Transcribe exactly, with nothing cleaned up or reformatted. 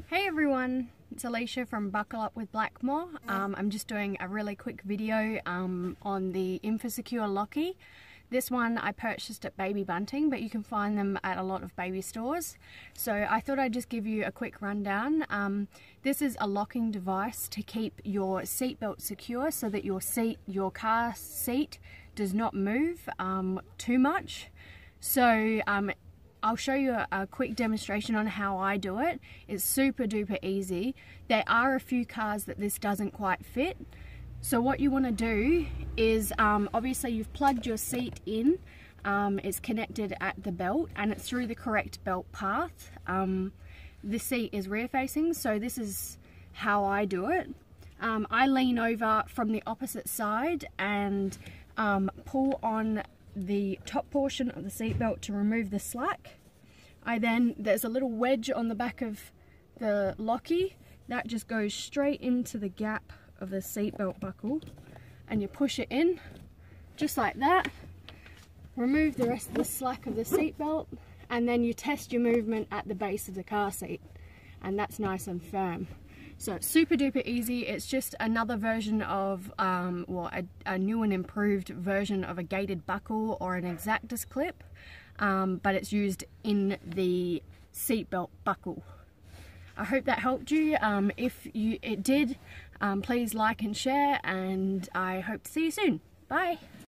Hey everyone, it's Alicia from Buckle Up with Blackmore. Um, I'm just doing a really quick video um, on the Infosecure Lockie. This one I purchased at Baby Bunting, but you can find them at a lot of baby stores. So I thought I'd just give you a quick rundown. Um, this is a locking device to keep your seatbelt secure so that your seat, your car seat does not move um, too much. So um, I'll show you a, a quick demonstration on how I do it. It's super duper easy. There are a few cars that this doesn't quite fit. So what you want to do is, um, obviously you've plugged your seat in, um, it's connected at the belt and it's through the correct belt path. Um, the seat is rear facing, so this is how I do it. Um, I lean over from the opposite side and um, pull on the top portion of the seat belt to remove the slack. I then, there's a little wedge on the back of the Lockie that just goes straight into the gap of the seatbelt buckle, and you push it in just like that. Remove the rest of the slack of the seatbelt, and then you test your movement at the base of the car seat, and that's nice and firm. So it's super duper easy. It's just another version of, um, well, a, a new and improved version of a gated buckle or an Exactus clip, um, but it's used in the seatbelt buckle. I hope that helped you. Um, if you it did, um, please like and share, and I hope to see you soon. Bye.